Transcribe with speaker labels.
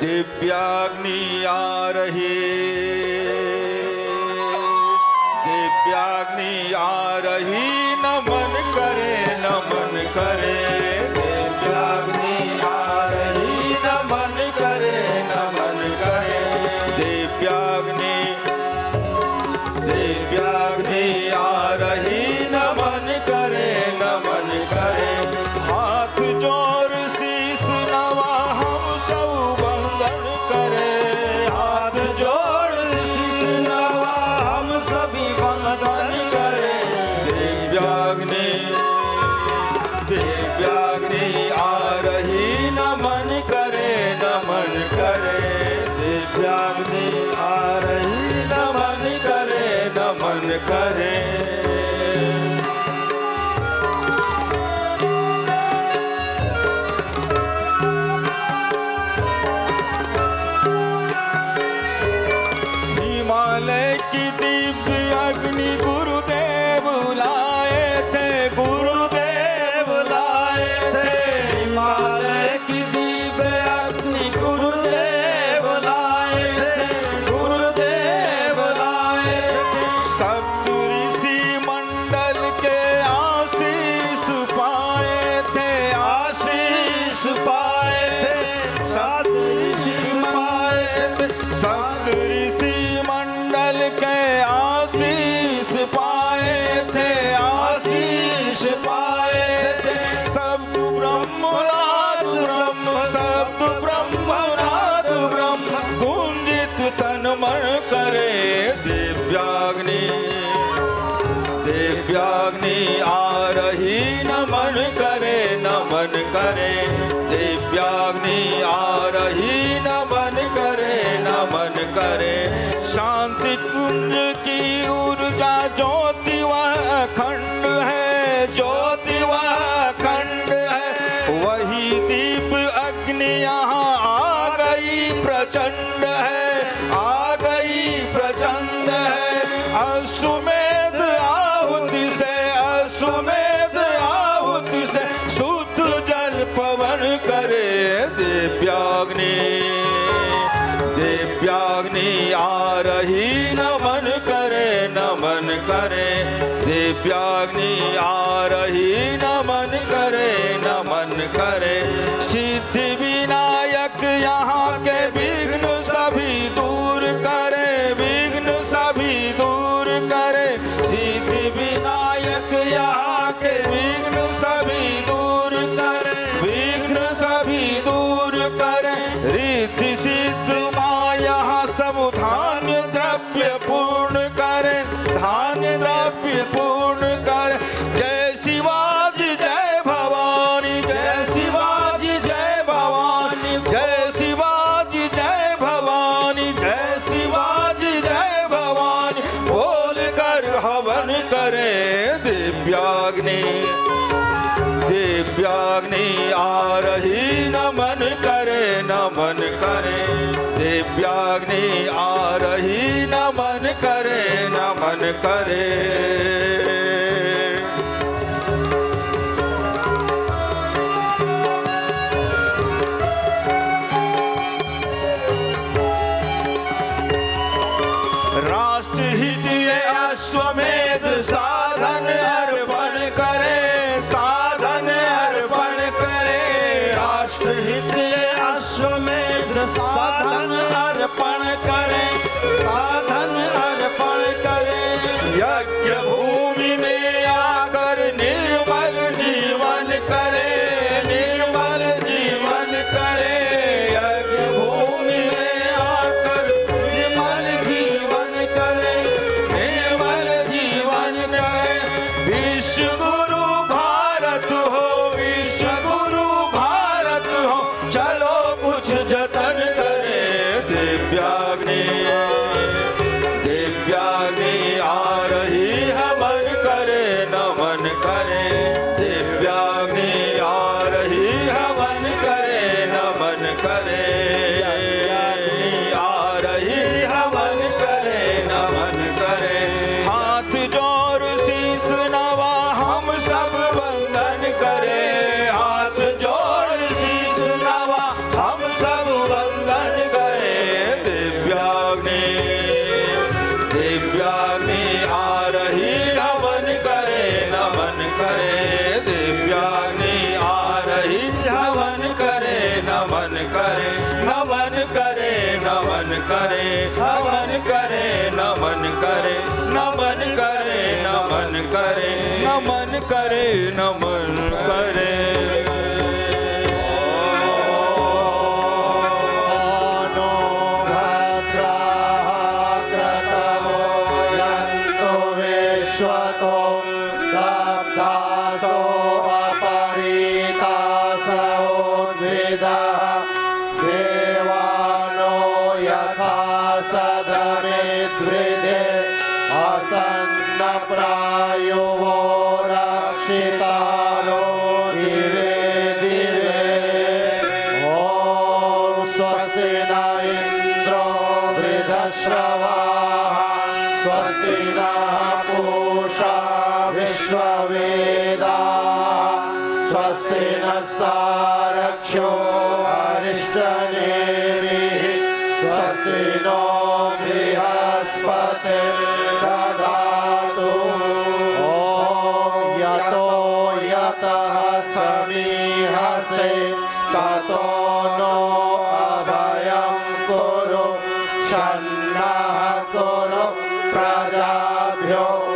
Speaker 1: दिव्याग्नि आ रही, दिव्याग्नि आ रही, नमन करे नमन करे। दिव्याग्नि आ रही, नमन करे नमन करे। दिव्याग्नि, दिव्याग्नि आ रही, नमन करे नमन करे। हाथ जोड़ शीश नवा हम सब वंदन करे। हाथ जोड़ शीश नवा हम सभी वंदन करे। दिव्याग्नि, दिव्याग्नि आ रही, नमन करे नमन करे। दिव्याग्नि आ रही, नमन करे नमन करे। हिमालय की दिव्य अग्नि गुरुदेव लाए थे, गुरुदेव लाए थे। हिमालय की दिव्य अग्नि गुरुदेव लाए थे, गुरुदेव लाए थे। सप्त ऋषि मंडल के आशीष पाए थे, आशीष पाए थे। सप्त ऋषि पाए थे, सप्त ऋषि मंडल के आशीष पाए थे, आशीष पाए थे। सब ब्रह्मनाद ब्रह्म, सब ब्रह्मनाद ब्रह्म, गुंजित तन मन करे। दिव्याग्नि, दिव्याग्नि आ रही, नमन करे नमन करे। दिव्याग्नि आ रही, नमन करे नमन करे। शांति कुंज की ऊर्जा ज्योति वह अखंड है, ज्योति वह अखंड है। वही दीप अग्नि यहाँ आ गई प्रचंड है, आ गई प्रचंड है। अश्वमेध आहुति से, अश्वमेध आहुति से शुद्ध जल पवन करे। दिव्याग्नि, दिव्याग्नि आ रही, नमन करे नमन करे। दिव्याग्नि आ रही, नमन करे नमन करे। सिद्धि विनायक यहाँ के विघ्न सभी दूर करे, विघ्न सभी दूर करे। सिद्धि विनायक यहाँ के विघ्न सभी दूर करे, विघ्न सभी दूर करे। रिद्धि सिद्ध माँ यहाँ सब धान्य द्रव्य पूर्ण करे, धान्य द्रव्य पूर्ण करे। जय शिवाजी जय भवानी, जय शिवाजी जय भवानी, जय शिवाजी जय भवानी, जय शिवाजी जय भवानी। बोल कर हवन करे। दिव्याग्नि, दिव्याग्नि आ रही, नमन करे नमन करे। दिव्याग्नि आ रही, नमन करे नमन करे। राष्ट्रहित ये अश्वमेध साधन अर्पण करे, साधन अर्पण करे। राष्ट्रहित ये अश्वमेध साधन अर्पण करे, साधन अर्पण करे। यज्ञ भूमि में आकर निर्मल जीवन करे, निर्मल जीवन करे। यज्ञ भूमि में आकर निर्मल जीवन करे, निर्मल जीवन करे। विश्व गुरु भारत हो, विश्व गुरु भारत हो, चलो कुछ जतन करे। दिव्याग्नि, दिव्याग्नि आ रही, हवन करे नमन करे। दिव्याग्नि आ रही, हवन करे नमन करे। आ रही, हवन करे नमन करे। हाथ जोड़ शीश नवा हम सब वंदन करे। हाथ जोड़ शीश नवा हम सब वंदन नमन करे नमन करे नमन करे नमन करे नमन करे नमन करे नमन करे नमन करे
Speaker 2: प्रायो रक्षितारो दिवे दिवे ॐ स्वस्ति न इन्द्रो वृद्धश्रवाः स्वस्ति नः पूषा विश्ववेदाः स्वस्ति नस्तारक्षो अरिष्टनेमिः स्वस्ति नो बृहस्पतिर्दधातु समीहसे ततो नो अभयं कुरु शन्नः कुरु प्रजाभ्यो